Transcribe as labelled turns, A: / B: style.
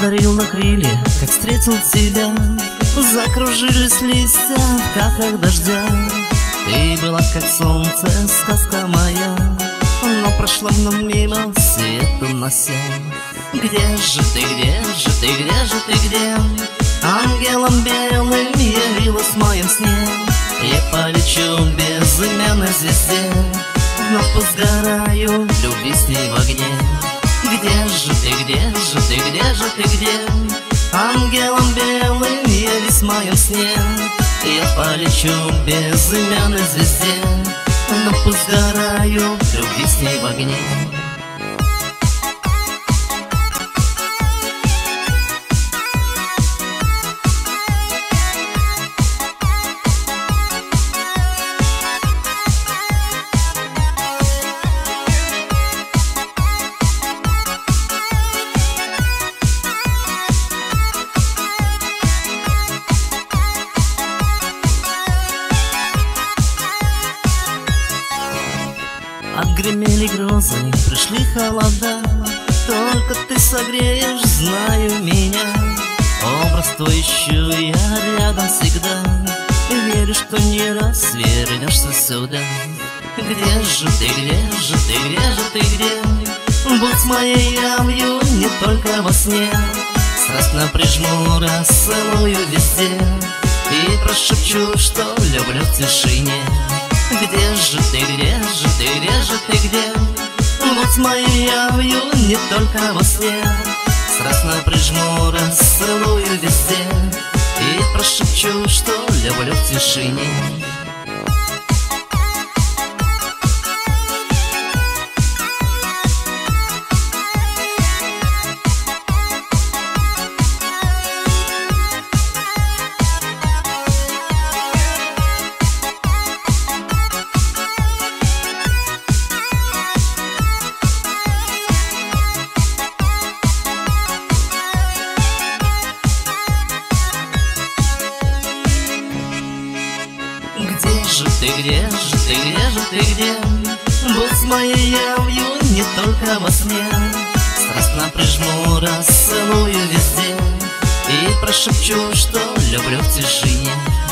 A: одарил на крылья, как встретил тебя. Закружились листья в каплях дождя. Ты была как солнце, сказка моя, но прошла мной мимо, свет унося. Где же ты, где же ты, где же ты, где? Ангелом белым явилась в моем сне. Я полечу безымянной звезде, вновь позгораю, любви с ней в огне. Где же ты, где же ты, где же ты, где? Ангелом белым явись в моем сне. Я полечу безымянной звезде, вновь позгораю, любви с ней в огне. Отгремели грозы, пришли холода, только ты согреешь, знаю меня. Образ твой ищу я рядом всегда, верю, что не раз вернешься сюда. Где же ты, где же ты, где же ты, где? Будь моей явью не только во сне. Страстно прижму, расцелую везде и прошепчу, что люблю в тишине. Где же ты, где же ты, где же ты, где? Будь моей явью не только во сне. Страстно прижму, расцелую везде и прошепчу, что люблю в тишине. Где же ты, где же ты, где же ты, где? Будь моей явью не только во сне. Страстно прижму, расцелую везде и прошепчу, что люблю в тишине.